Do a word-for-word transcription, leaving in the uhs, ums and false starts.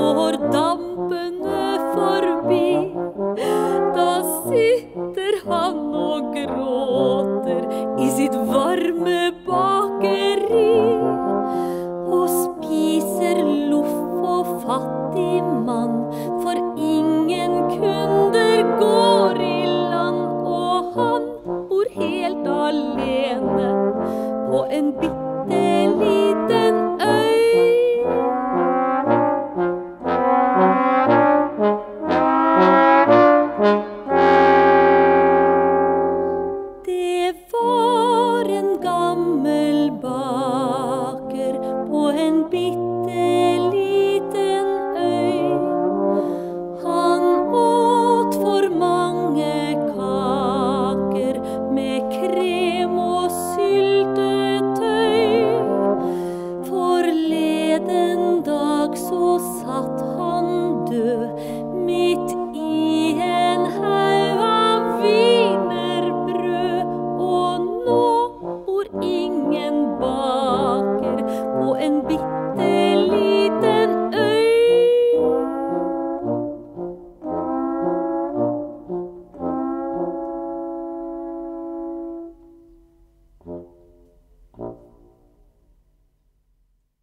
går dampene forbi. Da sitter han og gråter i sitt varme bakeri og spiser loff og fattig mann, for ingen kunder går i land, og han bor helt alene på en bitte